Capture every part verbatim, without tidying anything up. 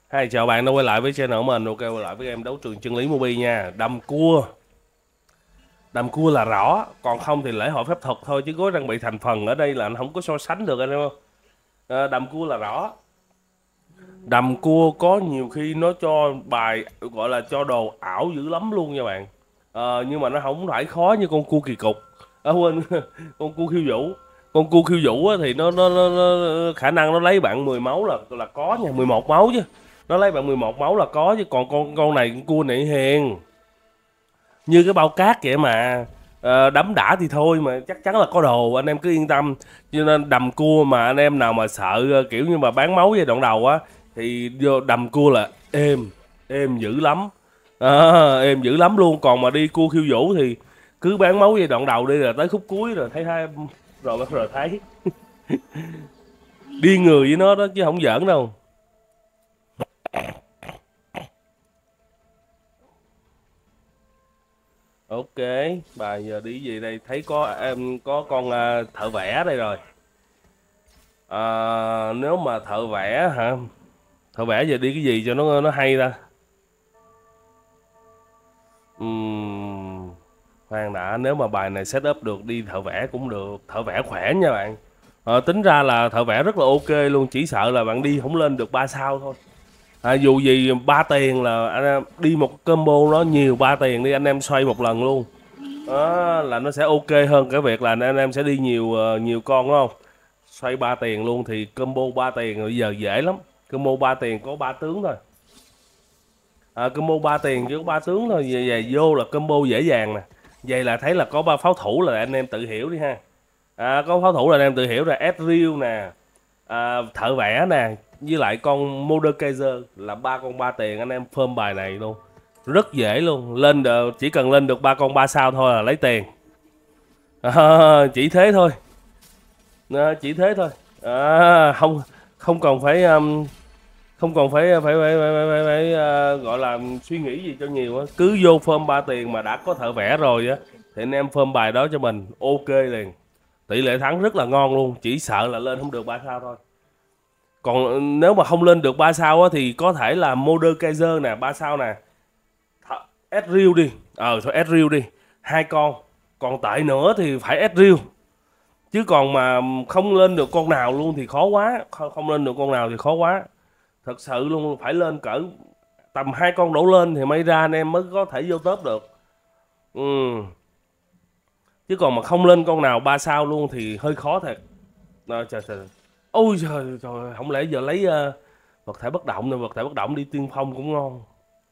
Hi, chào bạn đã quay lại với channel của mình. Ok, quay lại với em đấu trường chân lý Mobi nha. Đầm cua. Đầm cua là rõ, còn không thì lễ hội phép thuật thôi, chứ gối răng bị thành phần ở đây là anh không có so sánh được anh em không? À, đầm cua là rõ. Đầm cua có nhiều khi nó cho bài gọi là cho đồ ảo dữ lắm luôn nha bạn. À, nhưng mà nó không phải khó như con cua kỳ cục. À, quên, con cua khiêu vũ. Con cua khiêu vũ á, thì nó, nó, nó, nó khả năng nó lấy bạn mười máu là là có nha, mười một máu chứ. Nó lấy bạn mười một máu là có, chứ còn con con này con cua này hiền như cái bao cát vậy mà. Ờ, đấm đã thì thôi mà chắc chắn là có đồ, anh em cứ yên tâm. Cho nên đầm cua mà anh em nào mà sợ ờ, kiểu như mà bán máu giai đoạn đầu á thì vô đầm cua là êm êm dữ lắm. Ờ, êm dữ lắm luôn. Còn mà đi cua khiêu vũ thì cứ bán máu giai đoạn đầu đi, rồi tới khúc cuối rồi thấy hai rồi bắt rồi thấy đi người với nó đó chứ không giỡn đâu. Ok, bà giờ đi gì đây? Thấy có em có con à, thợ vẽ đây rồi. À, nếu mà thợ vẽ hả? Thợ vẽ giờ đi cái gì cho nó nó hay ta? Ừm, khoan đã, nếu mà bài này set up được đi thợ vẽ cũng được, thợ vẽ khỏe nha bạn. Ờ, tính ra là thợ vẽ rất là ok luôn, chỉ sợ là bạn đi không lên được ba sao thôi. À, dù gì ba tiền là anh em đi một combo nó nhiều, ba tiền đi anh em xoay một lần luôn. Đó, là nó sẽ ok hơn cái việc là anh em sẽ đi nhiều ờ, nhiều con đúng không? Xoay ba tiền luôn thì combo ba tiền bây giờ dễ lắm. Combo ba tiền có ba tướng thôi. À, combo ba tiền chỉ có ba tướng thôi, về, về vô là combo dễ dàng nè. Vậy là thấy là có ba pháo thủ là anh em tự hiểu đi ha. À, có pháo thủ là anh em tự hiểu rồi, Ezreal nè, à, thợ vẽ nè, với lại con Mordekaiser là ba con ba tiền, anh em phơm bài này luôn. Rất dễ luôn, lên được, chỉ cần lên được ba con ba sao thôi là lấy tiền. À, chỉ thế thôi. À, chỉ thế thôi. À, không không cần phải um, không cần phải phải phải phải, phải, phải, phải uh, gọi là suy nghĩ gì cho nhiều á, cứ vô phơm ba tiền mà đã có thợ vẽ rồi á thì anh em phơm bài đó cho mình ok liền, tỷ lệ thắng rất là ngon luôn, chỉ sợ là lên không được ba sao thôi. Còn nếu mà không lên được ba sao á thì có thể là Mordekaiser nè, ba sao nè, Ezreal đi, ờ thôi Ezreal đi, hai con. Còn tệ nữa thì phải Ezreal, chứ còn mà không lên được con nào luôn thì khó quá, không, không lên được con nào thì khó quá, thật sự luôn. Phải lên cỡ tầm hai con đổ lên thì may ra anh em mới có thể vô top được. Ừ. Chứ còn mà không lên con nào ba sao luôn thì hơi khó thật. À, trời trời, ôi trời trời, không lẽ giờ lấy uh, vật thể bất động, vật thể bất động đi tiên phong cũng ngon.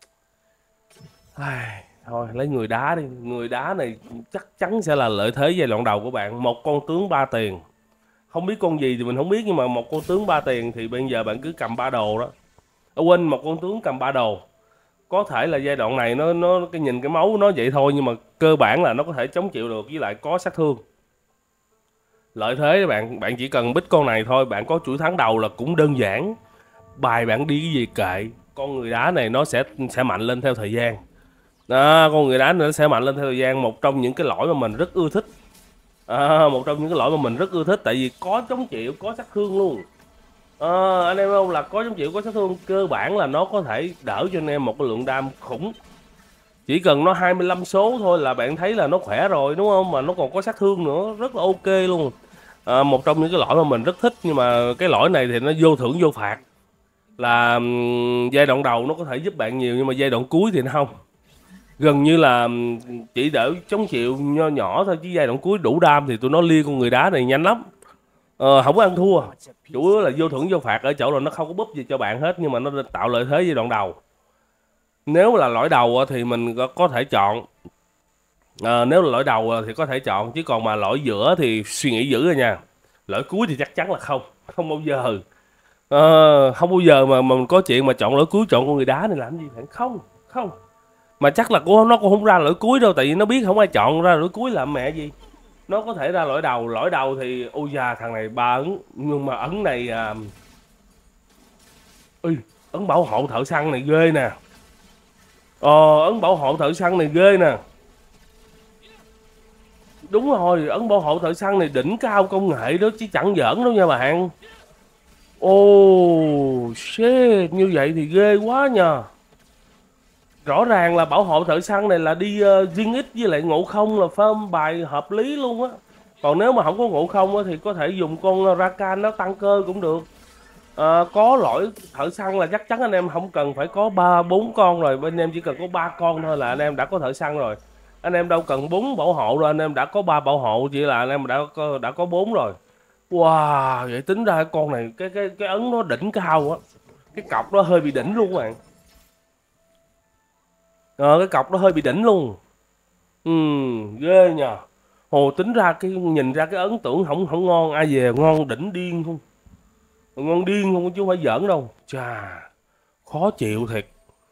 Ai, thôi lấy người đá đi, người đá này chắc chắn sẽ là lợi thế giai đoạn đầu của bạn. Một con tướng ba tiền, không biết con gì thì mình không biết, nhưng mà một con tướng ba tiền thì bây giờ bạn cứ cầm ba đồ đó. Ở quên, một con tướng cầm ba đồ, có thể là giai đoạn này nó nó cái nhìn cái máu nó vậy thôi, nhưng mà cơ bản là nó có thể chống chịu được, với lại có sát thương. Lợi thế bạn bạn chỉ cần bích con này thôi, bạn có chuỗi thắng đầu là cũng đơn giản. Bài bạn đi cái gì kệ, con người đá này nó sẽ sẽ mạnh lên theo thời gian. À, con người đá nó sẽ mạnh lên theo thời gian, một trong những cái lỗi mà mình rất ưa thích. À, một trong những cái lỗi mà mình rất ưa thích, tại vì có chống chịu, có sát thương luôn. À, anh em không, là có chống chịu, có sát thương, cơ bản là nó có thể đỡ cho anh em một cái lượng đam khủng. Chỉ cần nó hai mươi lăm số thôi là bạn thấy là nó khỏe rồi đúng không, mà nó còn có sát thương nữa, rất là ok luôn. À, một trong những cái lỗi mà mình rất thích, nhưng mà cái lỗi này thì nó vô thưởng vô phạt, là um, giai đoạn đầu nó có thể giúp bạn nhiều, nhưng mà giai đoạn cuối thì nó không, gần như là chỉ đỡ chống chịu nho nhỏ thôi, chứ giai đoạn cuối đủ đam thì tụi nó lia con người đá này nhanh lắm. Ờ, không có ăn thua, chủ yếu là vô thưởng vô phạt ở chỗ là nó không có búp gì cho bạn hết, nhưng mà nó tạo lợi thế giai đoạn đầu. Nếu là lõi đầu thì mình có, có thể chọn. À, nếu là lõi đầu thì có thể chọn, chứ còn mà lõi giữa thì suy nghĩ dữ rồi nha. Lõi cuối thì chắc chắn là không, không bao giờ. Ờ, không bao giờ mà, mà mình có chuyện mà chọn lõi cuối, chọn con người đá này làm gì hả? Không, không. Mà chắc là cô nó cũng không ra lõi cuối đâu, tại vì nó biết không ai chọn ra lõi cuối làm mẹ gì. Nó có thể ra lõi đầu, lõi đầu thì ôi da thằng này ba ấn, nhưng mà ấn này à... Ui, ấn bảo hộ thợ săn này ghê nè. Ờ, ấn bảo hộ thợ săn này ghê nè. Đúng rồi, ấn bảo hộ thợ săn này đỉnh cao công nghệ đó chứ chẳng giỡn đâu nha bạn. Oh shit, như vậy thì ghê quá nhờ. Rõ ràng là bảo hộ thợ săn này là đi uh, Duyên X với lại Ngộ Không là farm bài hợp lý luôn á. Còn nếu mà không có Ngộ Không á, thì có thể dùng con Rakan nó tăng cơ cũng được. Ờ, có lõi thợ săn là chắc chắn anh em không cần phải có ba bốn con rồi, bên em chỉ cần có ba con thôi là anh em đã có thợ săn rồi. Anh em đâu cần bốn bảo hộ rồi, anh em đã có ba bảo hộ, chỉ là anh em đã có đã có bốn rồi. Wow, vậy tính ra cái con này cái cái cái ấn nó đỉnh cao á, cái cọc nó hơi bị đỉnh luôn các bạn. Ờ, cái cọc nó hơi bị đỉnh luôn. Ừ, ghê nhờ. Hồ tính ra cái nhìn ra cái ấn tượng không không ngon, ai về ngon đỉnh điên không, ngon điên không chứ không phải giỡn đâu. Chà, khó chịu thiệt.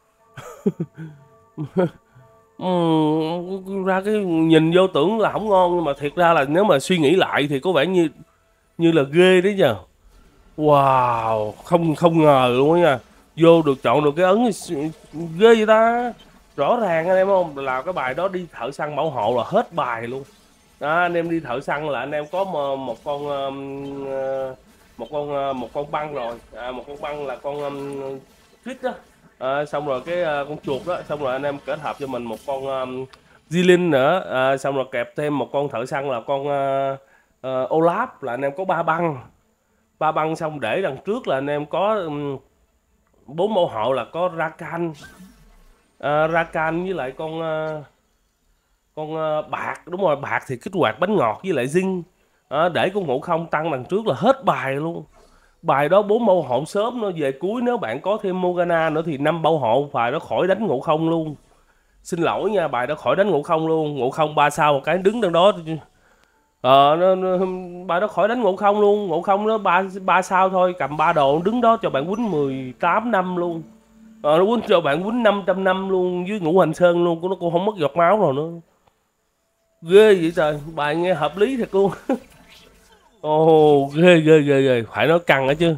Ừm, ra cái nhìn vô tưởng là không ngon nhưng mà thiệt ra là nếu mà suy nghĩ lại thì có vẻ như như là ghê đấy nhờ. Wow, không không ngờ luôn á nha. Vô được chọn được cái ấn ghê vậy ta. Rõ ràng anh em không là cái bài đó đi thợ săn bảo hộ là hết bài luôn. Đó, anh em đi thợ săn là anh em có một, một con um, ờ, một con ờ, một con băng rồi, à, một con băng là con um, Twitch đó. À, xong rồi cái uh, con chuột đó, xong rồi anh em kết hợp cho mình một con um, Zilin nữa, à, xong rồi kẹp thêm một con thợ săn là con uh, uh, Olaf là anh em có ba băng. Ba băng xong để đằng trước là anh em có um, bốn mẫu hộ là có Rakan, uh, Rakan với lại con uh, con uh, bạc, đúng rồi, bạc thì kích hoạt bánh ngọt với lại Zing. Đó, để con ngộ không tăng đằng trước là hết bài luôn. Bài đó bốn mẫu hộ sớm nó về cuối, nếu bạn có thêm Morgana nữa thì năm bảo hộ bài đó khỏi đánh ngộ không luôn. Xin lỗi nha, bài đó khỏi đánh ngộ không luôn, ngộ không ba sao một cái đứng đằng đó. Ờ, nó, nó, bài đó khỏi đánh ngộ không luôn, ngộ không nó ba ba sao thôi, cầm ba đồ đứng đó cho bạn quýnh mười tám năm luôn. Ờ, nó quýnh cho bạn quýnh năm trăm năm luôn với ngũ hành sơn luôn, nó cũng không mất giọt máu rồi nữa. Ghê vậy trời, bài nghe hợp lý thật luôn. Ồ, ghê ghê ghê ghê, phải nói căng đó chứ.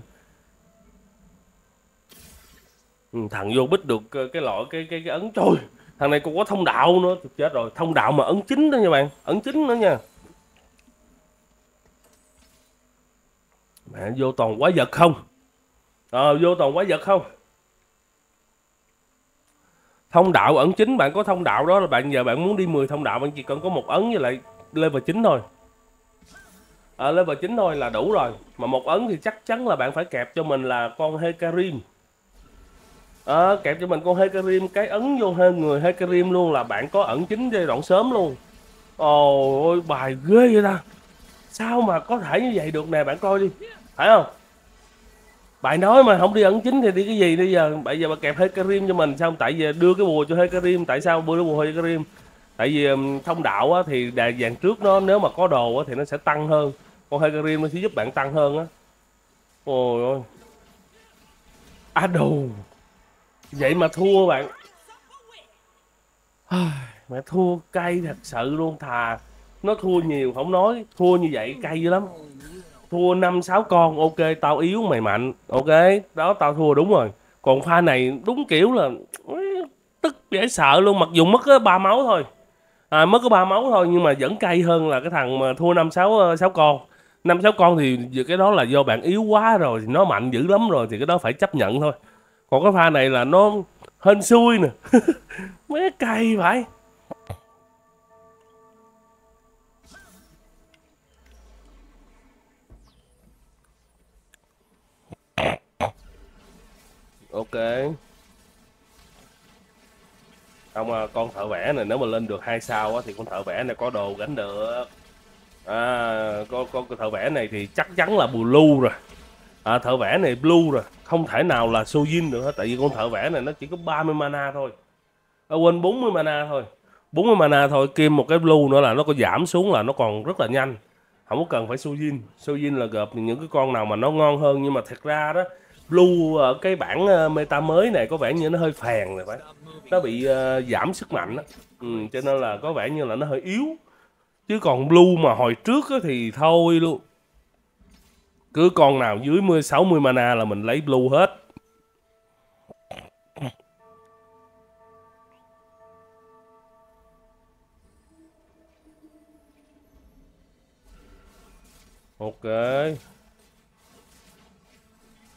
Ừ, thằng vô bích được ờ, cái loại cái cái cái ấn, trời, thằng này còn có thông đạo nữa, thực chết rồi, thông đạo mà ấn chính đó nha bạn, ấn chính nữa nha. Mẹ vô toàn quái vật không. Ờ, vô toàn quái vật không. Thông đạo ẩn chính, bạn có thông đạo đó là bạn giờ bạn muốn đi mười thông đạo bạn chỉ cần có một ấn với lại level chín thôi. Ở level chín thôi là đủ rồi, mà một ấn thì chắc chắn là bạn phải kẹp cho mình là con Hecarim. À, kẹp cho mình con Hecarim, cái ấn vô hơi người Hecarim luôn là bạn có ẩn chính giai đoạn sớm luôn. Ồ ôi, bài ghê vậy ta, sao mà có thể như vậy được nè, bạn coi đi, phải không? Bạn nói mà không đi ẩn chính thì đi cái gì bây giờ? Bây giờ bà kẹp Hecarim cho mình xong, tại vì đưa cái bùa cho Hecarim, tại sao đưa cái bùa Hecarim? Tại vì um, thông đạo á, thì đà vàng trước nó nếu mà có đồ á, thì nó sẽ tăng hơn, con Hecarim nó sẽ giúp bạn tăng hơn á. Ôi ôi, à đồ, vậy mà thua bạn. Mẹ thua cay thật sự luôn, thà nó thua nhiều không nói, thua như vậy cay dữ lắm. Thua năm sáu con ok, tao yếu mày mạnh, ok, đó tao thua đúng rồi. Còn pha này đúng kiểu là tức dễ sợ luôn, mặc dù mất có ba máu thôi, à, mất có ba máu thôi nhưng mà vẫn cay hơn là cái thằng mà thua năm sáu sáu con. Năm sáu con thì cái đó là do bạn yếu quá rồi, nó mạnh dữ lắm rồi thì cái đó phải chấp nhận thôi. Còn cái pha này là nó hên xui nè. Mấy cay phải. Ok. Không à, con thợ vẽ này nếu mà lên được hai sao á, thì con thợ vẽ này có đồ gánh được. À, con con thợ vẽ này thì chắc chắn là blue rồi. À, thợ vẽ này blue rồi, không thể nào là Sojin được hết, tại vì con thợ vẽ này nó chỉ có ba mươi mana thôi. À, quên, bốn mươi mana thôi. bốn mươi mana thôi, kim một cái blue nữa là nó có giảm xuống là nó còn rất là nhanh. Không có cần phải Sojin. Sojin là gộp những cái con nào mà nó ngon hơn, nhưng mà thật ra đó, blue ở cái bản ờ, meta mới này có vẻ như nó hơi phèn rồi phải. Nó bị uh, giảm sức mạnh đó. Ừ, cho nên là có vẻ như là nó hơi yếu. Chứ còn blue mà hồi trước thì thôi luôn. Cứ con nào dưới sáu mươi mana là mình lấy blue hết. Ok.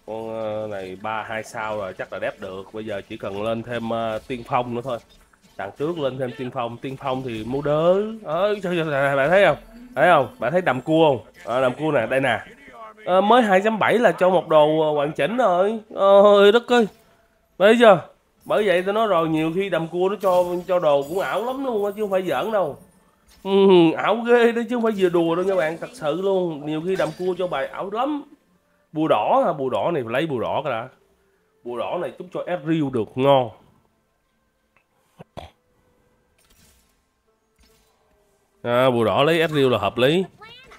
Con ờ, này ba hai sao rồi chắc là đép được. Bây giờ chỉ cần lên thêm uh, tiên phong nữa thôi. Đằng trước lên thêm tiên phong. Tiên phong thì mua đỡ. Ơi trời ơi, bạn thấy không? Thấy không? Bạn thấy đầm cua không? À, đầm cua nè, đây nè. À, mới hai chấm bảy là cho một đồ hoàn chỉnh rồi. Ôi đất ơi. Thấy chưa? Bởi vậy tôi nói rồi, nhiều khi đầm cua nó cho cho đồ cũng ảo lắm luôn á, chứ không phải giỡn đâu. Ừ, ảo ghê đó chứ không phải vừa đùa đâu nha bạn, thật sự luôn. Nhiều khi đầm cua cho bài ảo lắm. Bùa đỏ ha, bùa đỏ này phải lấy bùa đỏ cái đã. Bùa đỏ này chúc cho Ezreal được ngon. À, bùa đỏ lấy Ezreal là hợp lý.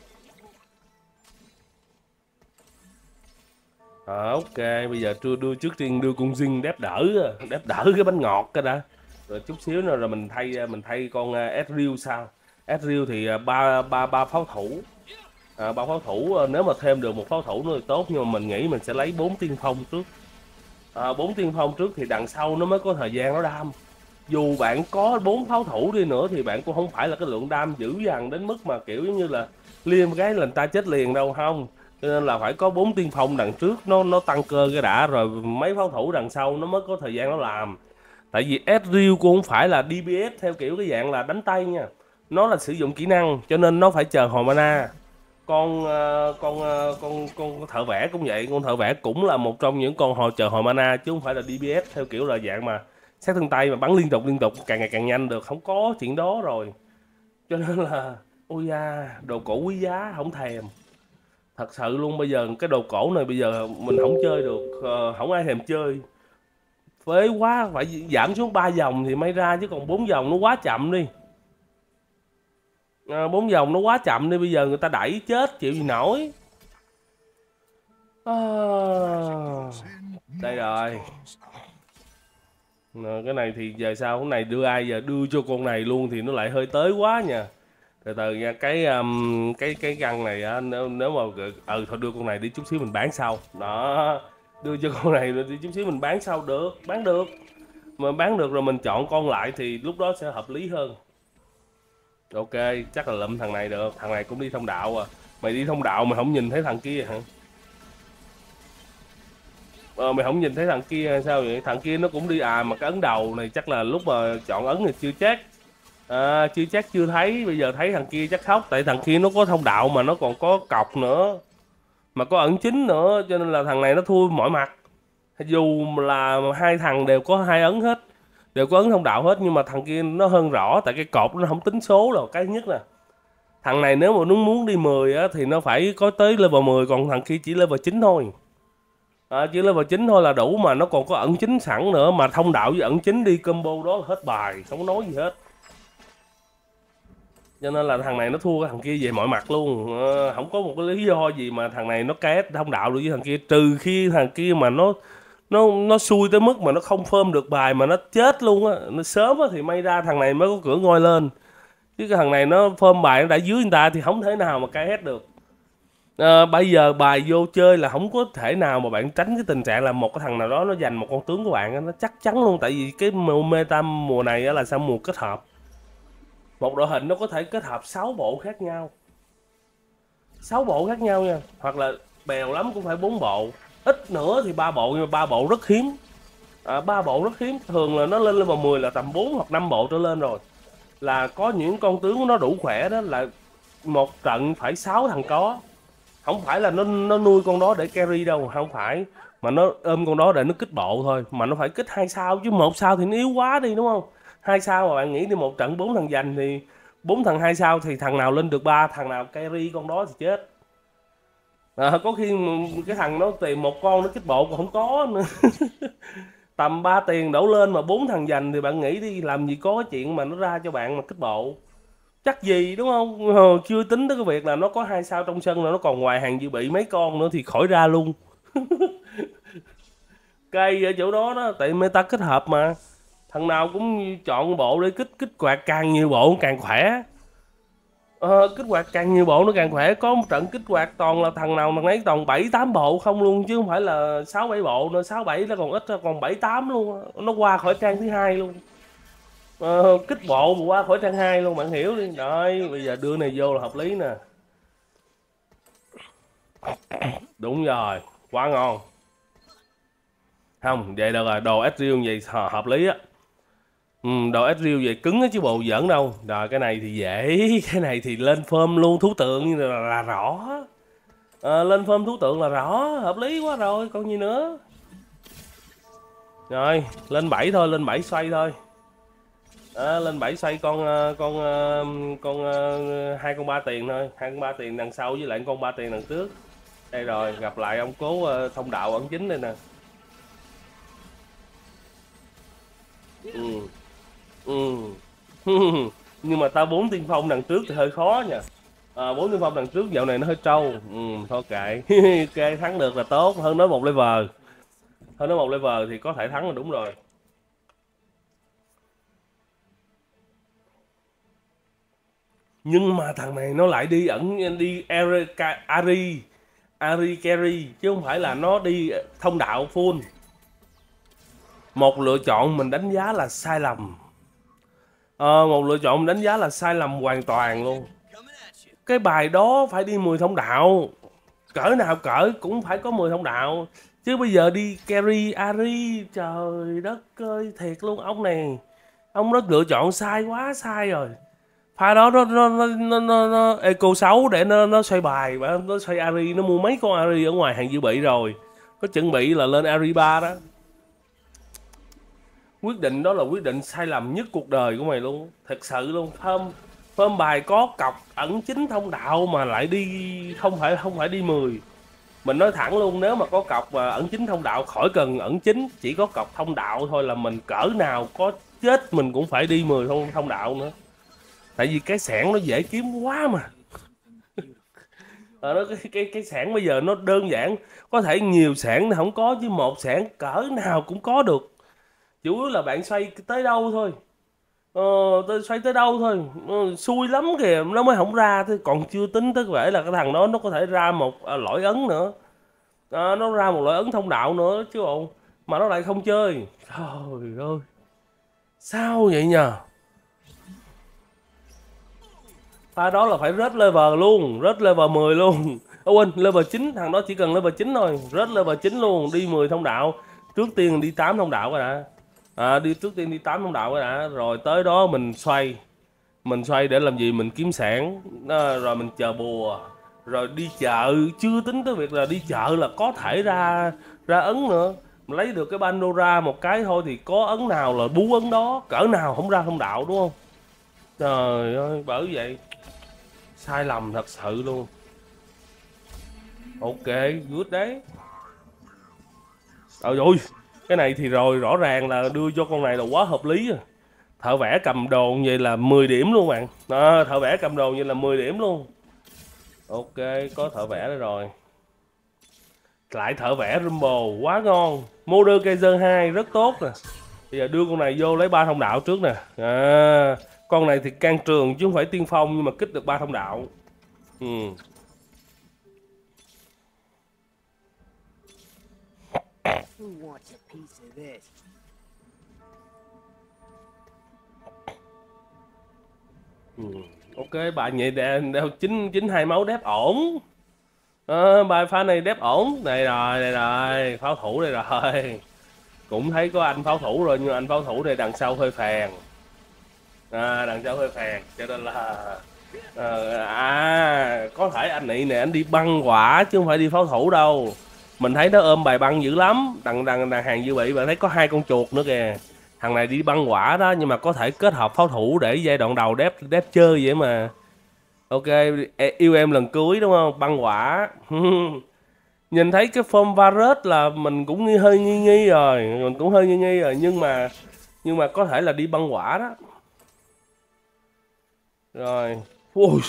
À, ok, bây giờ đưa, đưa trước tiên đưa con Jin đép đỡ, đép đỡ cái bánh ngọt cái đã. Rồi chút xíu nữa rồi mình thay mình thay con Ezreal sao? Ezreal thì ba ba ba pháo thủ. À, ba pháo thủ nếu mà thêm được một pháo thủ nữa thì tốt, nhưng mà mình nghĩ mình sẽ lấy bốn tiên phong trước. À, bốn tiên phong trước thì đằng sau nó mới có thời gian nó đam. Dù bạn có bốn pháo thủ đi nữa thì bạn cũng không phải là cái lượng đam dữ dằn đến mức mà kiểu giống như là liêm cái là người ta chết liền đâu, không. Cho nên là phải có bốn tiên phong đằng trước nó nó tăng cơ cái đã, rồi mấy pháo thủ đằng sau nó mới có thời gian nó làm. Tại vì Ezreal cũng không phải là đê pê ét theo kiểu cái dạng là đánh tay nha, nó là sử dụng kỹ năng, cho nên nó phải chờ hồi mana. Con con con con thợ vẽ cũng vậy, con thợ vẽ cũng là một trong những con hồi chờ hồi mana, chứ không phải là đê pê ét theo kiểu là dạng mà sát thương tay mà bắn liên tục liên tục càng ngày càng nhanh được, không có chuyện đó rồi. Cho nên là ôi da, đồ cổ quý giá không thèm, thật sự luôn. Bây giờ cái đồ cổ này bây giờ mình không chơi được, không ai thèm chơi, phế quá. Phải giảm xuống ba dòng thì may ra, chứ còn bốn dòng nó quá chậm đi. À, bốn dòng nó quá chậm đi, bây giờ người ta đẩy chết chịu gì nổi. À, đây rồi. À, cái này thì giờ sao, cái này đưa ai giờ, đưa cho con này luôn thì nó lại hơi tới quá nha. Từ từ nha, cái um, cái cái găng này á, nếu nếu mà ừ thôi đưa con này đi chút xíu mình bán sau. Đó, đưa cho con này đi chút xíu mình bán sau được, bán được. Mà bán được rồi mình chọn con lại thì lúc đó sẽ hợp lý hơn. Ok, chắc là lụm thằng này được, thằng này cũng đi thông đạo à. Mày đi thông đạo mày không nhìn thấy thằng kia hả? Ờ, mày không nhìn thấy thằng kia hay sao vậy? Thằng kia nó cũng đi à, mà cái ấn đầu này chắc là lúc mà chọn ấn thì chưa chắc. À, chưa chắc chưa thấy, bây giờ thấy thằng kia chắc khóc, tại thằng kia nó có thông đạo mà nó còn có cọc nữa, mà có ẩn chính nữa, cho nên là thằng này nó thua mọi mặt. Dù là hai thằng đều có hai ấn hết, đều có ấn thông đạo hết, nhưng mà thằng kia nó hơn rõ, tại cái cột nó không tính số là cái nhất nè. Thằng này nếu mà nó muốn đi mười á thì nó phải có tới level mười, còn thằng kia chỉ level chín thôi. À, chỉ level chín thôi là đủ, mà nó còn có ẩn chính sẵn nữa, mà thông đạo với ẩn chính đi combo đó là hết bài, không nói gì hết. Cho nên là thằng này nó thua cái thằng kia về mọi mặt luôn. À, không có một cái lý do gì mà thằng này nó két thông đạo được với thằng kia, trừ khi thằng kia mà nó nó nó xui tới mức mà nó không phơm được bài mà nó chết luôn á, nó sớm á thì may ra thằng này mới có cửa ngoi lên, chứ cái thằng này nó phơm bài nó đã dưới người ta thì không thể nào mà cái hết được. À, bây giờ bài vô chơi là không có thể nào mà bạn tránh cái tình trạng là một cái thằng nào đó nó giành một con tướng của bạn, nó chắc chắn luôn. Tại vì cái meta mùa này là sao, mùa kết hợp, một đội hình nó có thể kết hợp sáu bộ khác nhau, sáu bộ khác nhau nha, hoặc là bèo lắm cũng phải bốn bộ, ít nữa thì ba bộ, nhưng mà ba bộ rất hiếm. À, ba bộ rất hiếm, thường là nó lên level mười là tầm bốn hoặc năm bộ trở lên rồi, là có những con tướng nó đủ khỏe đó, là một trận phải sáu thằng có. Không phải là nó nó nuôi con đó để carry đâu, không phải, mà nó ôm con đó để nó kích bộ thôi, mà nó phải kích hai sao, chứ một sao thì nó yếu quá đi đúng không. Hai sao mà bạn nghĩ đi, một trận bốn thằng giành thì bốn thằng hai sao thì thằng nào lên được ba, thằng nào carry con đó thì chết. À, có khi cái thằng nó tìm một con nó kích bộ còn không có nữa. Tầm ba tiền đổ lên mà bốn thằng giành thì bạn nghĩ đi, làm gì có cái chuyện mà nó ra cho bạn mà kích bộ, chắc gì đúng không. Ờ, chưa tính tới cái việc là nó có hai sao trong sân, là nó còn ngoài hàng dự bị mấy con nữa thì khỏi ra luôn. Cây ở chỗ đó đó, tại meta kết hợp mà, thằng nào cũng chọn bộ để kích kích quạt, càng nhiều bộ càng khỏe. Ờ, kích hoạt càng nhiều bộ nó càng khỏe. Có một trận kích hoạt toàn là thằng nào thằng ấy toàn bảy tám bộ không luôn, chứ không phải là sáu bảy bộ nữa, sáu bảy nó còn ít, còn bảy tám luôn, nó qua khỏi trang thứ hai luôn. Ờ, kích bộ mà qua khỏi trang hai luôn, bạn hiểu đi. Rồi bây giờ đưa này vô là hợp lý nè. Đúng rồi, quá ngon. Không, vậy được rồi, đồ Ezreal vậy hợp lý á. Ừ, đồ Ezreal vậy cứng á chứ bộ giỡn đâu. Rồi cái này thì dễ, cái này thì lên form luôn thú tượng là, là rõ. À, lên form thú tượng là rõ, hợp lý quá rồi, còn gì nữa. Rồi, lên bảy thôi, lên bảy xoay thôi. À, lên bảy xoay con con con hai con ba tiền thôi, hai con ba tiền đằng sau với lại con ba tiền đằng trước. Đây rồi, gặp lại ông cố thông đạo ẩn chính đây nè. Ừ. Ừ. Nhưng mà tao bốn tiên phong đằng trước thì hơi khó nha. À, bốn tiên phong đằng trước dạo này nó hơi trâu. Ừ, thôi kệ. Ok, thắng được là tốt, hơn nói một level. Hơn nói một level thì có thể thắng là đúng rồi. Nhưng mà thằng này nó lại đi ẩn đi Ari Ari Ari carry chứ không phải là nó đi thông đạo full. Một lựa chọn mình đánh giá là sai lầm. À, một lựa chọn mình đánh giá là sai lầm hoàn toàn luôn. Cái bài đó phải đi mười thông đạo. Cỡ nào cỡ cũng phải có mười thông đạo. Chứ bây giờ đi carry Ari, trời đất ơi, thiệt luôn ông này. Ông nó lựa chọn sai quá sai rồi. Pha đó nó nó nó nó, nó, nó eco sáu để nó nó xoay bài, nó xoay Ari, nó mua mấy con Ari ở ngoài hàng dự bị rồi. Có chuẩn bị là lên Ari ba đó. Quyết định đó là quyết định sai lầm nhất cuộc đời của mày luôn, thật sự luôn. Thơm phơm bài có cọc ẩn chính thông đạo mà lại đi không phải không phải đi mười. Mình nói thẳng luôn, nếu mà có cọc mà ẩn chính thông đạo khỏi cần ẩn chính, chỉ có cọc thông đạo thôi là mình cỡ nào có chết mình cũng phải đi mười thông thông đạo nữa. Tại vì cái xẻng nó dễ kiếm quá mà. Ờ, nó cái cái cái xẻng bây giờ nó đơn giản, có thể nhiều xẻng không có chứ một xẻng cỡ nào cũng có được. Chủ yếu là bạn xoay tới đâu thôi. Ờ, tôi xoay tới đâu thôi. Ờ, xui lắm kìa nó mới không ra thôi, còn chưa tính tới vẻ là cái thằng đó nó có thể ra một à, lõi ấn nữa. À, nó ra một lõi ấn thông đạo nữa chứ bộ, mà nó lại không chơi. Trời ơi, sao vậy nhờ. Pha đó là phải rớt level luôn, rớt level mười luôn. Ô quên, level chín, thằng đó chỉ cần level chín thôi, rớt level chín luôn, đi mười thông đạo. Trước tiên đi tám thông đạo cái đã. À, đi trước tiên đi tám thông đạo cái đã, rồi tới đó mình xoay. Mình xoay để làm gì? Mình kiếm sản, à, rồi mình chờ bùa, rồi đi chợ, chưa tính tới việc là đi chợ là có thể ra ra ấn nữa. Mình lấy được cái Pandora một cái thôi thì có ấn nào là bú ấn đó, cỡ nào không ra thông đạo đúng không? Trời ơi, bởi vậy sai lầm thật sự luôn. Ok, good đấy. Trời ơi, cái này thì rồi rõ ràng là đưa cho con này là quá hợp lý rồi. Thợ vẽ cầm đồ vậy là mười điểm luôn bạn. À, thợ vẽ cầm đồ vậy là mười điểm luôn. Ok, có thợ vẽ đây rồi. Lại thợ vẽ Rumble, quá ngon. Mordekaiser hai rất tốt nè. Bây giờ đưa con này vô lấy ba thông đạo trước nè. À, con này thì can trường chứ không phải tiên phong nhưng mà kích được ba thông đạo. Ừ. Ừ. Ok, bà vậy đeo chín chín hai máu đép ổn. À, bài pha này đép ổn. Đây rồi, đây rồi, pháo thủ đây rồi. Cũng thấy có anh pháo thủ rồi nhưng anh pháo thủ này đằng sau hơi phèn. À, đằng sau hơi phèn cho nên là à, à có thể anh này nè anh đi băng quả chứ không phải đi pháo thủ đâu. Mình thấy nó ôm bài băng dữ lắm. Đằng đằng đằng hàng dự bị bạn thấy có hai con chuột nữa kìa. Thằng này đi băng quả đó nhưng mà có thể kết hợp pháo thủ để giai đoạn đầu đép đép chơi vậy mà. Ok, yêu em lần cuối đúng không? Băng quả. Nhìn thấy cái form Varus là mình cũng nghi, hơi nghi nghi rồi, mình cũng hơi nghi nghi rồi nhưng mà nhưng mà có thể là đi băng quả đó. Rồi. Ui.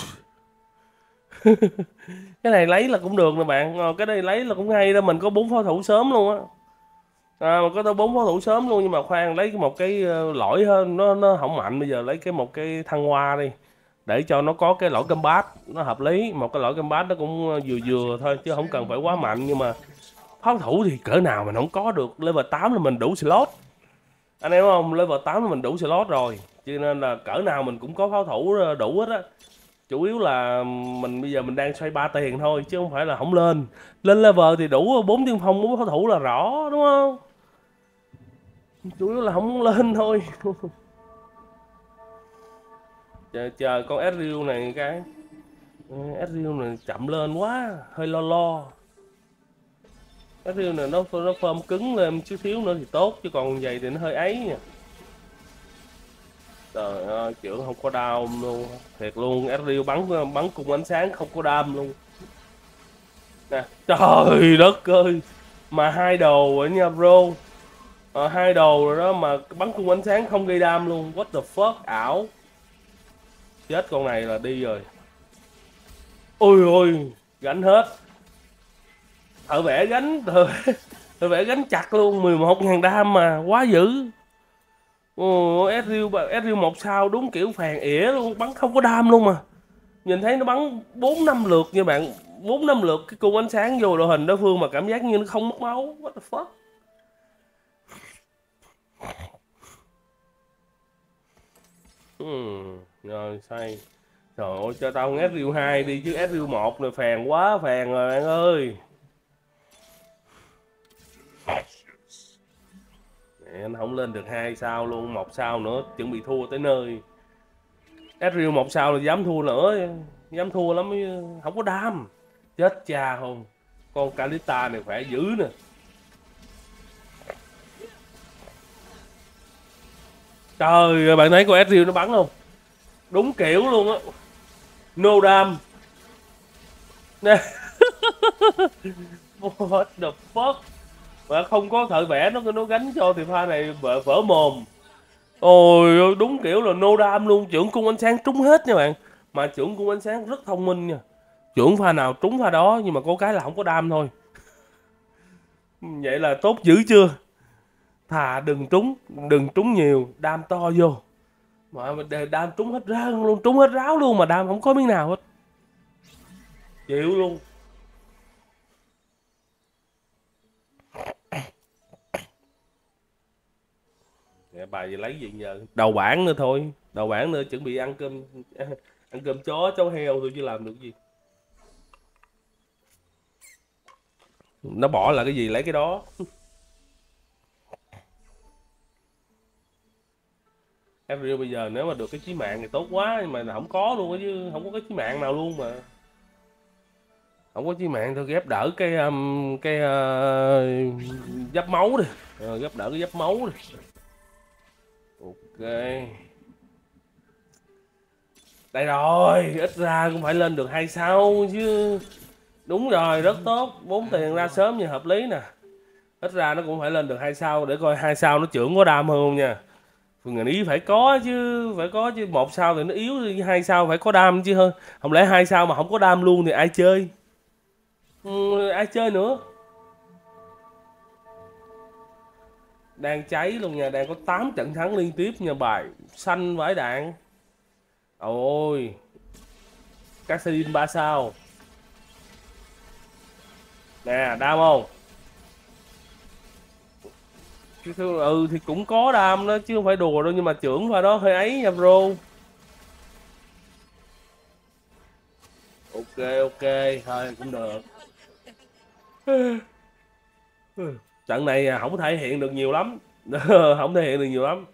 Cái này lấy là cũng được nè bạn. Cái này lấy là cũng hay đó, mình có bốn pháo thủ sớm luôn á. À, mà có tới bốn pháo thủ sớm luôn nhưng mà khoan lấy một cái lõi hơn nó nó không mạnh, bây giờ lấy cái một cái thăng hoa đi để cho nó có cái lõi combat nó hợp lý, một cái lõi combat nó cũng vừa vừa thôi chứ không cần phải quá mạnh. Nhưng mà pháo thủ thì cỡ nào mình không có được, level tám là mình đủ slot anh em không, level tám là mình đủ slot rồi cho nên là cỡ nào mình cũng có pháo thủ đủ hết á. Chủ yếu là mình bây giờ mình đang xoay ba tiền thôi chứ không phải là không lên. Lên level thì đủ bốn tiên phong bốn pháo thủ là rõ đúng không? Chủ yếu là không muốn lên thôi. chờ, chờ con Ezreal này cái. Ezreal này chậm lên quá, hơi lo lo. Ezreal này nó nó form cứng lên chút xíu nữa thì tốt, chứ còn vậy thì nó hơi ấy nha. Trời ơi, trưởng không có đau luôn, thiệt luôn. Ezreal bắn bắn cung ánh sáng không có đam luôn nè. Trời đất ơi, mà hai đồ rồi nha bro. Ờ, hai đồ rồi đó mà bắn cung ánh sáng không gây đam luôn. What the fuck, ảo. Chết con này là đi rồi. Ôi ôi, gánh hết. Thợ vẽ gánh, thợ, thợ vẽ gánh chặt luôn. Mười một ngàn đam mà, quá dữ. Ồ, Ezreal, Ezreal một sao đúng kiểu phàn ỉa luôn, bắn không có đam luôn mà. Nhìn thấy nó bắn bốn năm lượt nha bạn, bốn năm lượt cái cung ánh sáng vô đội hình đối phương mà cảm giác như nó không mất máu. What the fuck. Hmm, rồi say. Trời ơi, cho tao Ezreal hai đi chứ Ezreal một này phèn quá, phèn rồi bạn ơi. Mẹ, anh không lên được hai sao luôn, một sao nữa chuẩn bị thua tới nơi. Ezreal một sao là dám thua nữa, dám thua lắm, không có đam. Chết cha không. Con Kalista này khỏe dữ nè. Trời ơi, bạn thấy con Ezreal nó bắn không? Đúng kiểu luôn á. No đam. Nè. What the fuck. Mà không có thợ vẽ nó nó gánh cho thì pha này vỡ, vỡ mồm. Ôi đúng kiểu là no đam luôn. Trưởng cung ánh sáng trúng hết nha bạn. Mà trưởng cung ánh sáng rất thông minh nha. Trưởng pha nào trúng pha đó, nhưng mà có cái là không có đam thôi. Vậy là tốt dữ chưa? Thà đừng trúng, đừng trúng nhiều, đam to vô. Mà đam trúng hết ráo luôn, trúng hết ráo luôn mà đam không có miếng nào hết. Chịu luôn. Bài gì lấy gì giờ? Đầu bảng nữa thôi, đầu bảng nữa chuẩn bị ăn cơm ăn cơm chó chó heo thôi chứ làm được gì. Nó bỏ là cái gì lấy cái đó. Ezreal bây giờ nếu mà được cái chí mạng thì tốt quá, nhưng mà không có luôn á, chứ không có cái chí mạng nào luôn mà. Không có chí mạng thôi ghép đỡ cái um, cái uh, giáp máu đi. Ờ, ghép đỡ cái giáp máu đi. Ok. Đây rồi, ít ra cũng phải lên được hai sao chứ. Đúng rồi, rất tốt, bốn tiền ra sớm như hợp lý nè. Ít ra nó cũng phải lên được hai sao để coi hai sao nó trưởng có đam hơn không nha. Phương ngành ý phải có chứ, phải có chứ. Một sao thì nó yếu, hai sao phải có đam chứ hơn. Không lẽ hai sao mà không có đam luôn thì ai chơi? Ừ, ai chơi nữa? Đang cháy luôn nha, đang có tám trận thắng liên tiếp nha, bài xanh vải đạn. Ôi, Cassadin ba sao. Nè, đam không? Ừ thì cũng có đam đó chứ không phải đùa đâu, nhưng mà trưởng vào đó hơi ấy nha bro. Ok ok, thôi cũng được. Trận này không thể hiện được nhiều lắm. Không thể hiện được nhiều lắm.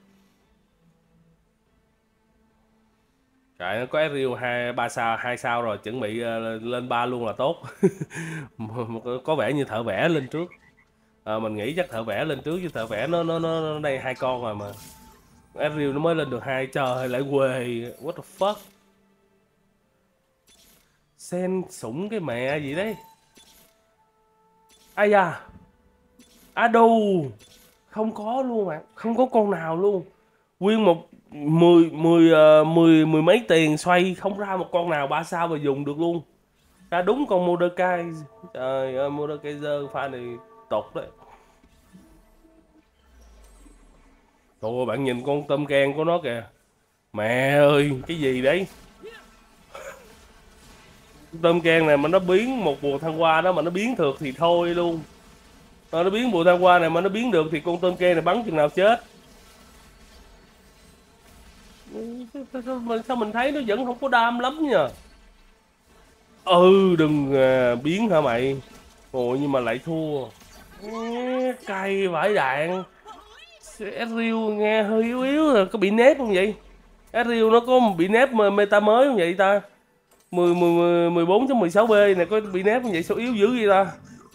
Trời, nó có Ezreal hai ba sao, hai sao rồi, chuẩn bị uh, lên ba luôn là tốt. Có vẻ như thợ vẽ lên trước. À, mình nghĩ chắc thợ vẽ lên trước chứ thợ vẽ nó nó nó, nó đây hai con rồi mà. Ezreal nó mới lên được hai, trời lại quê. What the fuck. Sen sủng cái mẹ gì đấy. Ai da. À đâu. Không có luôn bạn, không có con nào luôn. Nguyên một mười mười ờ, mười mười mấy tiền xoay không ra một con nào ba sao mà dùng được luôn. Ra đúng con Mordecai. Trời ơi, Mordecai pha này tột đấy. Trời ơi, bạn nhìn con tôm can của nó kìa. Mẹ ơi, cái gì đấy? Tôm can này mà nó biến một mùa thăng hoa đó mà nó biến được thì thôi luôn. Ờ, nó biến mùa thăng hoa này mà nó biến được thì con tôm can này bắn chừng nào chết. Sao mình thấy nó vẫn không có đam lắm nha. Ừ đừng à, biến hả mày. Ồ nhưng mà lại thua. Cay vãi đạn. Ezreal nghe hơi yếu yếu rồi, có bị nép không vậy? Ezreal nó có bị nép meta mới không vậy ta? mười, mười, mười bốn chấm mười sáu B này có bị nép không vậy? Sao yếu dữ vậy ta?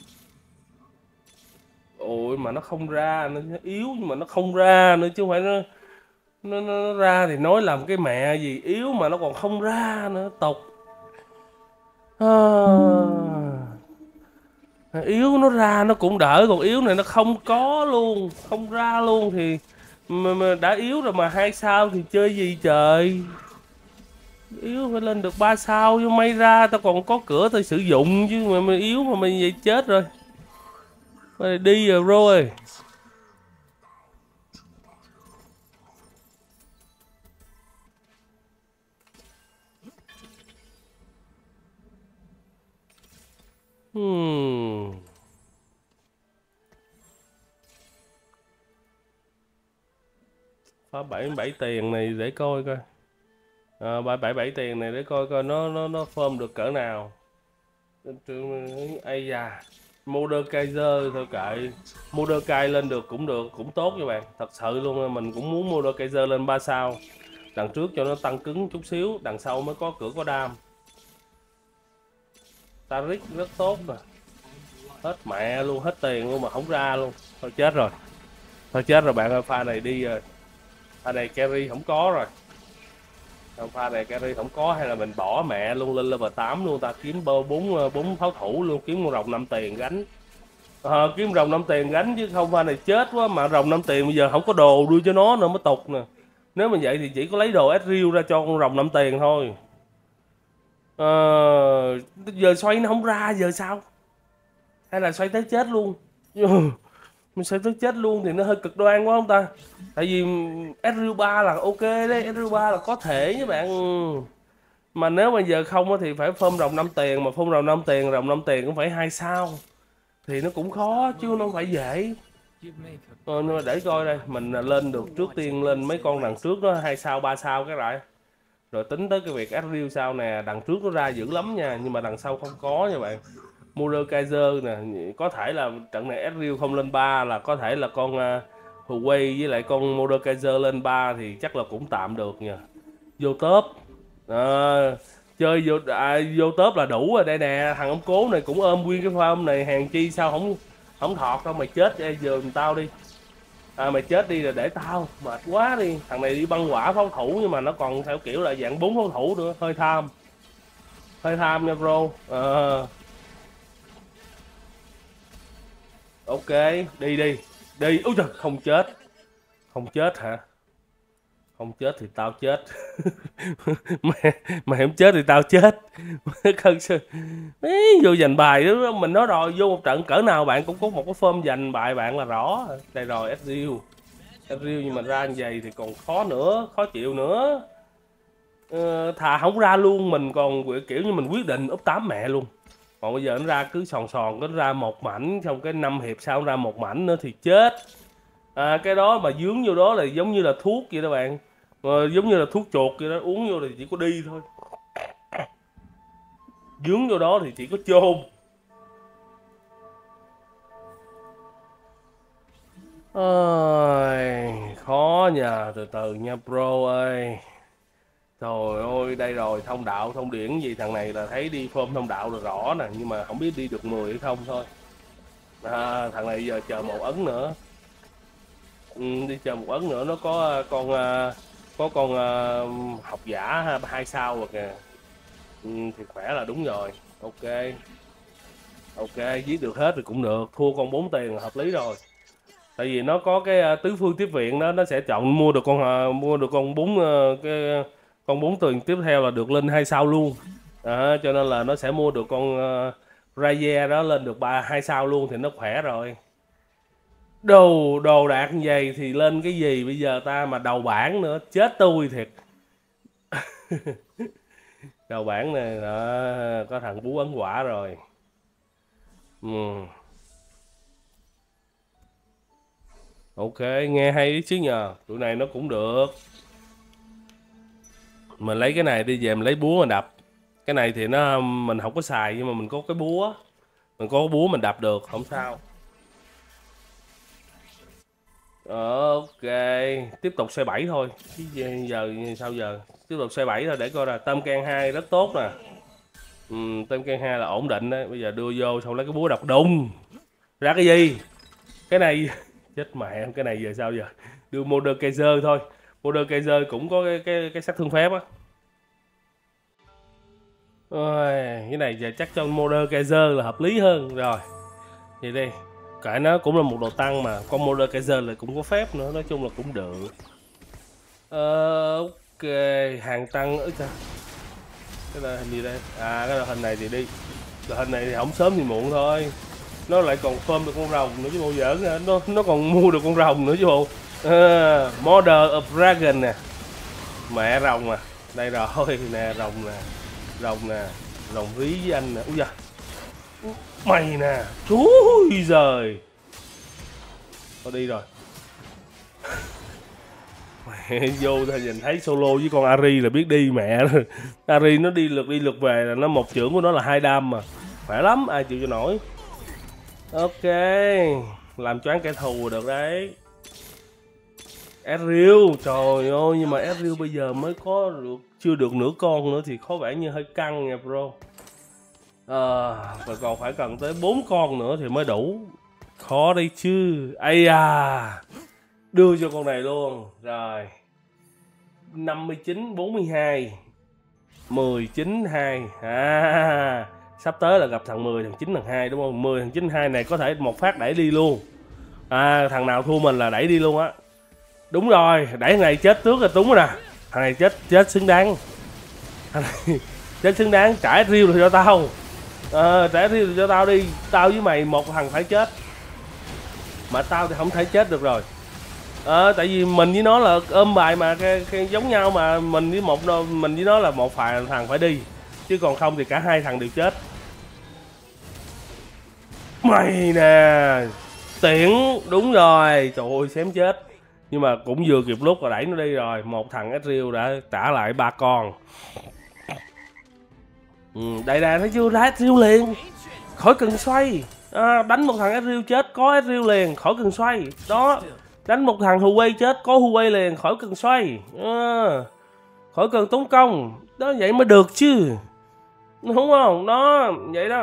Ôi mà nó không ra, nó yếu nhưng mà nó không ra nữa chứ không phải nó nó, nó ra thì nói làm cái mẹ gì, yếu mà nó còn không ra nữa, tộc. À, yếu nó ra nó cũng đỡ, còn yếu này nó không có luôn, không ra luôn thì mà, mà đã yếu rồi mà hai sao thì chơi gì trời. Yếu phải lên được ba sao chứ, may ra tao còn có cửa tao sử dụng chứ, mà mày yếu mà mày vậy chết rồi. Mày đi rồi bro ơi. Hmm. Phá bảy bảy tiền này để coi coi. À, bảy bảy bảy tiền này để coi coi nó nó nó form được cỡ nào. Ây da, Mordekaiser thôi kệ. Mordecai lên được cũng được, cũng tốt nha bạn. Thật sự luôn, mình cũng muốn Mordekaiser lên ba sao. Đằng trước cho nó tăng cứng chút xíu, đằng sau mới có cửa có đam. Taric rất tốt nè. Hết mẹ luôn, hết tiền luôn mà không ra luôn. Thôi chết rồi. Thôi chết rồi bạn ơi, pha này đi rồi. Pha này carry không có rồi. Pha này carry không có hay là mình bỏ mẹ luôn lên level tám luôn, ta kiếm bơ bốn bốn pháo thủ luôn, kiếm con rồng năm tiền gánh. À, kiếm rồng năm tiền gánh chứ không pha này chết quá, mà rồng năm tiền bây giờ không có đồ đưa cho nó nữa mới tục nè. Nếu mà vậy thì chỉ có lấy đồ Ezreal ra cho con rồng năm tiền thôi. À, giờ xoay nó không ra giờ sao? Hay là xoay tới chết luôn? Mình xoay tới chết luôn thì nó hơi cực đoan quá không ta? Tại vì Ezreal ba là ok đấy, Ezreal ba là có thể với bạn. Mà nếu mà giờ không thì phải phơm rồng năm tiền, mà phơm rồng năm tiền, rồng năm tiền cũng phải hai sao. Thì nó cũng khó chứ nó không phải dễ. Ờ, nhưng mà để coi đây, mình lên được trước tiên lên mấy con đằng trước đó hai sao ba sao cái lại. Rồi tính tới cái việc Ezreal sau nè, đằng trước nó ra dữ lắm nha, nhưng mà đằng sau không có nha bạn. Mordekaiser nè, có thể là trận này Ezreal không lên ba là có thể là con uh, Huawei với lại con Mordekaiser lên ba thì chắc là cũng tạm được nha. Vô top. À, chơi vô à, vô top là đủ rồi đây nè, thằng ông cố này cũng ôm nguyên cái farm này, hàng chi sao không không thọt đâu, mày chết giùm tao đi. À, mày chết đi rồi để tao, mệt quá đi. Thằng này đi băng quả pháo thủ nhưng mà nó còn theo kiểu là dạng bốn pháo thủ nữa, hơi tham. Hơi tham nha bro. À, ok, đi đi. Đi, úi trời, không chết. Không chết hả? Không chết thì tao chết. mày mày không chết thì tao chết. Cần sự vô giành bài đó, mình nói rồi, vô một trận cỡ nào bạn cũng có một cái form giành bài bạn là rõ. Đây rồi, Ezreal. Ezreal nhưng mà ra như vậy thì còn khó nữa, khó chịu nữa. Ờ, thà không ra luôn, mình còn kiểu như mình quyết định úp tám mẹ luôn. Còn bây giờ nó ra cứ sòn sòn, nó ra một mảnh, xong cái năm hiệp sau nó ra một mảnh nữa thì chết. À, cái đó mà dướng vô đó là giống như là thuốc vậy đó bạn. Mà giống như là thuốc chuột vậy đó, uống vô thì chỉ có đi thôi. Dướng vô đó thì chỉ có chôn. Ôi, khó nha, từ từ nha bro ơi. Trời ơi, đây rồi, thông đạo, thông điển gì thằng này là thấy đi phôm thông đạo là rõ nè, nhưng mà không biết đi được mười hay không thôi. À, thằng này giờ chờ một ấn nữa. Ừ, đi chờ một ấn nữa nó có con có con uh, học giả hai sao rồi kìa. Ừ, thì khỏe là đúng rồi. Ok. Ok, giết được hết thì cũng được, thua con bốn tiền là hợp lý rồi. Tại vì nó có cái uh, tứ phương tiếp viện đó, nó sẽ chọn mua được con uh, mua được con bốn uh, cái con bốn tiền tiếp theo là được lên hai sao luôn. À, cho nên là nó sẽ mua được con uh, Raya đó lên được ba hai sao luôn thì nó khỏe rồi. Đồ đồ đạc như vậy thì lên cái gì bây giờ ta, mà đầu bảng nữa chết tôi thiệt. Đầu bảng này đó, có thằng bú ấn quả rồi. Ừ. Ok, nghe hay đấy chứ nhờ, tụi này nó cũng được. Mình lấy cái này đi về mình lấy búa mình đập. Cái này thì nó mình không có xài nhưng mà mình có cái búa. Mình có cái búa mình đập được, không sao. Ờ, ok, tiếp tục xoay bảy thôi. Chứ giờ sao giờ? Tiếp tục xoay bảy thôi để coi là Tâm Can hai rất tốt nè. Ừ, Tâm Can hai là ổn định đấy. Bây giờ đưa vô xong lấy cái búa độc đùng. Ra cái gì? Cái này chết mẹ, cái này giờ sao giờ? Đưa Mordekaiser thôi. Mordekaiser cũng có cái cái cái sát thương phép á. Ôi, cái này giờ chắc cho Mordekaiser là hợp lý hơn rồi. Vậy đi. Cãi nó cũng là một đồ tăng mà con Mordekaiser là cũng có phép nữa, nói chung là cũng được. Ờ, ok, hàng tăng ức sao? Cái là hình gì đây? À, cái là hình này thì đi. Là hình này thì không sớm thì muộn thôi. Nó lại còn phơm được con rồng nữa chứ bộ giỡn hả? Nó nó còn mua được con rồng nữa chứ bộ. À, Mother of Dragon nè. Mẹ rồng à. Đây rồi nè, rồng nè. Rồng nè. Rồng ví với anh nè. Úi da. Mày nè. Chúi giời. Tôi đi rồi. Mẹ vô thôi nhìn thấy solo với con Ari là biết đi mẹ rồi. Ari nó đi lượt đi lượt về là nó một chưởng của nó là hai đam mà. Khỏe lắm, ai chịu cho nổi. Ok, làm choáng kẻ thù được đấy. Ezreal, trời ơi, nhưng mà Ezreal bây giờ mới có được chưa được nửa con nữa thì có vẻ như hơi căng nha bro. À, và còn phải cần tới bốn con nữa thì mới đủ. Khó đây chứ. Ây à, đưa cho con này luôn. Rồi năm mươi chín, bốn mươi hai, mười chín, hai. À, sắp tới là gặp thằng mười, thằng chín, thằng hai đúng không? mười, thằng chín, hai này có thể một phát đẩy đi luôn. À, thằng nào thua mình là đẩy đi luôn á. Đúng rồi, đẩy thằng này chết trước là đúng rồi nè. Thằng này chết chết xứng đáng. Thằng này chết xứng đáng, trả riêu rồi cho tao. Ờ, à, trả riêu rồi cho tao đi. Tao với mày một thằng phải chết. Mà tao thì không thể chết được rồi. Ờ, à, tại vì mình với nó là ôm bài mà cái, cái giống nhau mà mình với một mình với nó là một phải thằng phải đi. Chứ còn không thì cả hai thằng đều chết. Mày nè, tiễn, đúng rồi, trời ơi xém chết. Nhưng mà cũng vừa kịp lúc là đẩy nó đi rồi. Một thằng Ezreal đã trả lại ba con. Ừ, đây nè, thấy chưa, đá Ezreal liền. Khỏi cần xoay. À, đánh một thằng Ezreal chết có Ezreal liền, khỏi cần xoay. Đó, đánh một thằng Huawei chết có Huawei liền, khỏi cần xoay. À, khỏi cần tốn công. Đó, vậy mới được chứ. Đúng không? Đó, vậy đó.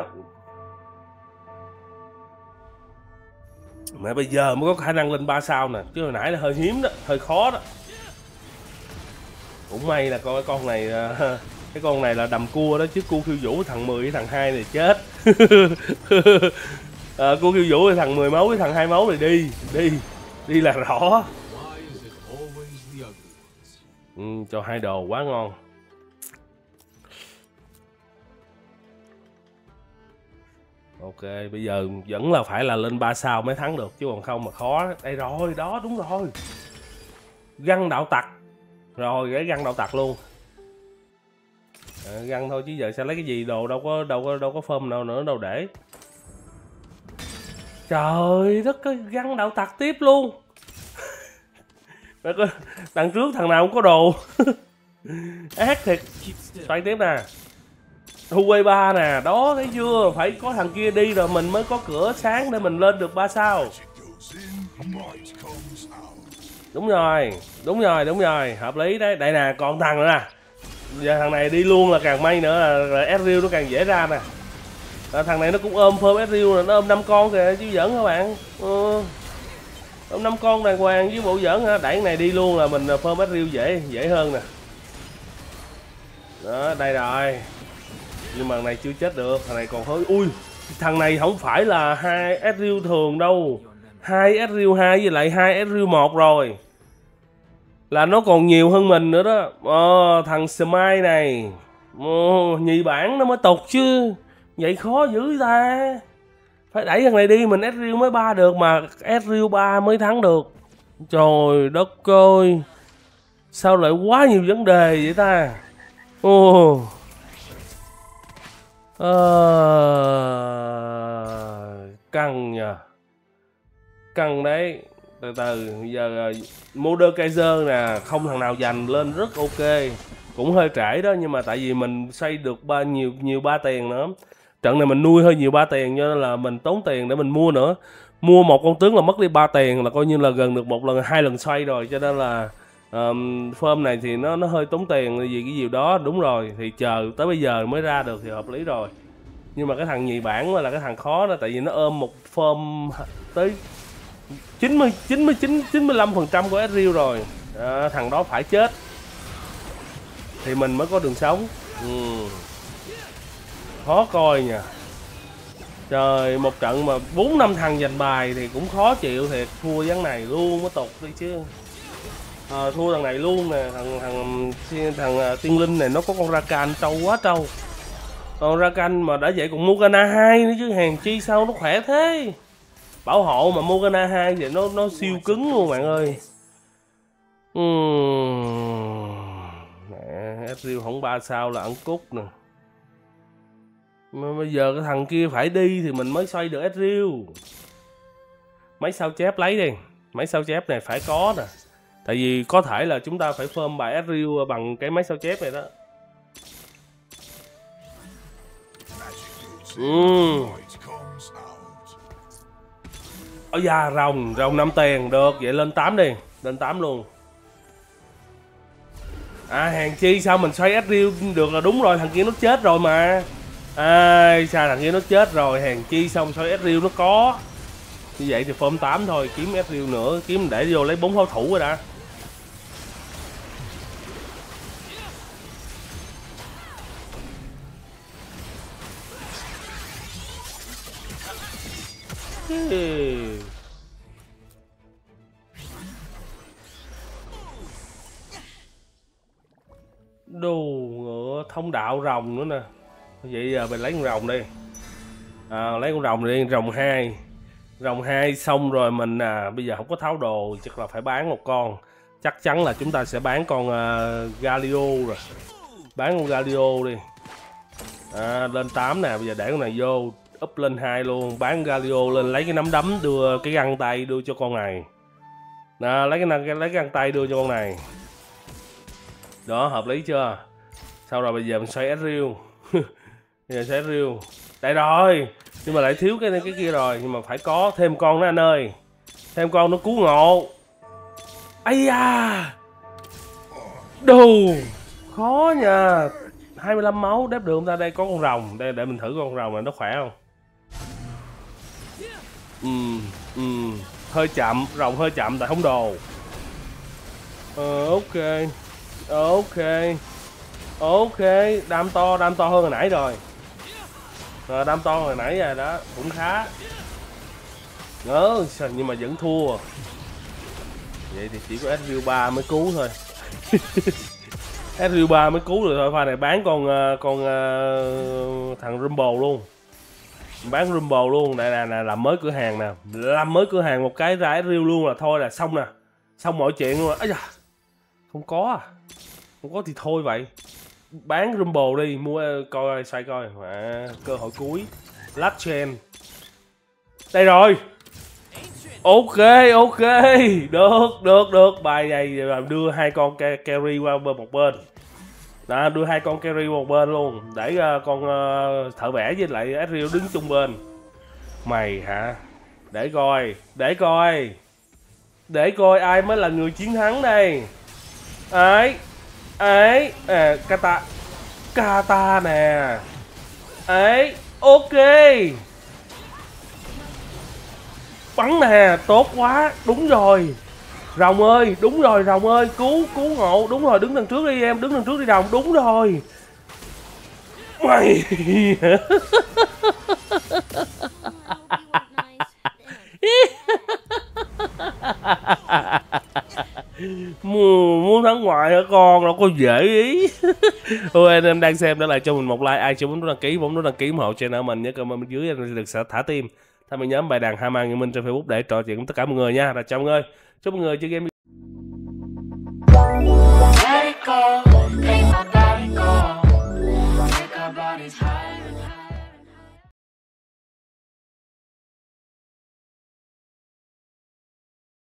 Mẹ bây giờ mới có khả năng lên ba sao nè, chứ hồi nãy là hơi hiếm đó, hơi khó đó. Cũng may là con con này cái con này là đầm cua đó, chứ cua khiêu vũ thằng mười với thằng hai này chết. À, cua khiêu vũ thì thằng mười máu với thằng hai máu này đi, đi, đi là rõ. Ừ, cho hai đồ quá ngon. Ok, bây giờ vẫn là phải là lên ba sao mới thắng được, chứ còn không mà khó. Đây rồi, đó, đúng rồi. Găng đạo tặc. Rồi, cái găng đạo tặc luôn. À, găng thôi chứ giờ sẽ lấy cái gì, đồ đâu có đâu có đâu có phơm nào nữa đâu để. Trời đất ơi, găng đạo tặc tiếp luôn. Đằng trước thằng nào cũng có đồ. Ác thiệt. Xoay tiếp nè. Huawei ba nè, đó thấy chưa, phải có thằng kia đi rồi mình mới có cửa sáng để mình lên được ba sao. Đúng rồi, đúng rồi, đúng rồi, hợp lý đấy. Đây nè, còn thằng nữa nè. Giờ thằng này đi luôn là càng may nữa, là, là Ezreal nó càng dễ ra nè. À, thằng này nó cũng ôm phơm Ezreal là nó ôm năm con kìa chứ giỡn các bạn. Ừ. Ôm năm con đàng hoàng với bộ giỡn hả? Đẩy cái này đi luôn là mình phơm Ezreal dễ dễ hơn nè. Đó, đây rồi. Nhưng mà thằng này chưa chết được, thằng này còn hơi. Ui, thằng này không phải là hai Ezreal thường đâu. Hai Ezreal hai với lại hai Ezreal một rồi. Là nó còn nhiều hơn mình nữa đó. Ờ, thằng Smite này. Ờ, nhị bản nó mới tục chứ. Vậy khó dữ ta. Phải đẩy thằng này đi, mình Ezreal mới ba được mà Ezreal ba mới thắng được. Trời đất ơi. Sao lại quá nhiều vấn đề vậy ta. Ồ. Ờ, căng nhờ. Căng đấy. Từ từ bây giờ Mordekaiser nè, không thằng nào giành lên rất ok. Cũng hơi trễ đó, nhưng mà tại vì mình xây được ba nhiều nhiều ba tiền nữa. Trận này mình nuôi hơi nhiều ba tiền cho nên là mình tốn tiền để mình mua nữa. mua một con tướng là mất đi ba tiền, là coi như là gần được một lần hai lần xoay rồi, cho nên là um, form này thì nó nó hơi tốn tiền vì cái gì đó. Đúng rồi, thì chờ tới bây giờ mới ra được thì hợp lý rồi. Nhưng mà cái thằng nhì bản là cái thằng khó đó, tại vì nó ôm một form tới chín mươi, chín mươi chín, chín mươi lăm phần trăm của Ezreal rồi. À, thằng đó phải chết thì mình mới có đường sống. Ừ. Khó coi nha. Trời, một trận mà bốn năm thằng giành bài thì cũng khó chịu thiệt. Thua ván này luôn mới tục đi chứ. À, thua thằng này luôn nè. Thằng thằng thằng, thằng tiên linh này nó có con Rakan trâu quá trâu. Còn Rakan mà đã vậy còn Morgana hai nữa chứ, hèn chi sao nó khỏe thế. Bảo hộ mà Morgana hai thì nó nó siêu cứng luôn bạn ơi. Uhm. Ezreal không ba sao là ăn cút nè. Mà bây giờ cái thằng kia phải đi thì mình mới xoay được Ezreal. Mấy sao chép lấy đi. Mấy sao chép này phải có nè. Tại vì có thể là chúng ta phải farm bài Ezreal bằng cái máy sao chép này đó. Ừ. Ôi da, rồng, rồng năm tiền, được, vậy lên tám đi, lên tám luôn. À, hèn chi sao mình xoay Ezreal được là đúng rồi, thằng kia nó chết rồi mà. À, sao thằng kia nó chết rồi, hèn chi xong xoay Ezreal nó có. Như vậy thì form tám thôi, kiếm Ezreal nữa, kiếm để vô lấy bốn pháo thủ rồi đã. Đồ ngựa thông đạo rồng nữa nè. Vậy giờ mình lấy con rồng đi. À, lấy con rồng đi, rồng hai. Rồng hai xong rồi mình à, bây giờ không có tháo đồ, chắc là phải bán một con. Chắc chắn là chúng ta sẽ bán con uh, Galio rồi. Bán con Galio đi. À, lên tám nè, bây giờ để con này vô, up lên hai luôn, bán Galio lên, lấy cái nắm đấm đưa cái găng tay đưa cho con này. Nè, lấy cái lấy cái găng tay đưa cho con này. Đó, hợp lý chưa? Sau rồi bây giờ mình xoay Ezreal. Bây giờ xoay Ezreal. Đây rồi. Nhưng mà lại thiếu cái cái kia rồi, nhưng mà phải có thêm con đó anh ơi. Thêm con nó cứu ngộ. Ây da. Đù. Khó nha. hai mươi lăm máu đép được không ta? Đây có con rồng, đây để mình thử con rồng này nó khỏe không. Ừm, ừm, hơi chậm, rồng hơi chậm tại không đồ. Ờ, ok. Ok. Ok, đam to, đam to hơn hồi nãy rồi. Rồi, đam to hồi nãy rồi đó, cũng khá. Ngớ, nhưng mà vẫn thua. Vậy thì chỉ có Ezreal ba mới cứu thôi. Ezreal ba mới cứu được thôi. Pha này bán con con uh, thằng Rumble luôn. Bán Rumble luôn. Đây là làm mới cửa hàng nè. Làm mới cửa hàng một cái ra Ezreal luôn là thôi là xong nè. Xong mọi chuyện luôn. Ây da. Không có à. Không có thì thôi vậy. Bán Rumble đi, mua coi xoay coi. À, cơ hội cuối. Last chain. Đây rồi. Ok, ok. Được, được, được. Bài này đưa hai con carry qua bên một bên. Đó, đưa hai con carry qua một bên luôn. Để uh, con uh, thợ vẽ với lại Ezreal đứng chung bên. Mày hả? Để coi, để coi. Để coi ai mới là người chiến thắng đây. Ấy. Ấy, à, Kata. Kata nè. Ấy, ok. Bắn nè, tốt quá, đúng rồi. Rồng ơi, đúng rồi, rồng ơi, cứu, cứu ngộ, đúng rồi, đứng đằng trước đi em, đứng đằng trước đi rồng, đúng rồi. Mày. Muốn thắng ngoài hả con, đâu có dễ ý. Thôi anh em đang xem để lại cho mình một like, ai chưa muốn đăng ký bấm nút đăng ký ủng hộ channel mình nhớ comment bên dưới anh được sẽ thả tim tham gia nhóm bài đàn Hama Nguyễn Minh trên Facebook để trò chuyện với tất cả mọi người nha. Rồi chào mọi người, chúc mọi người chơi game. Let it go, make my body go, make our bodies high.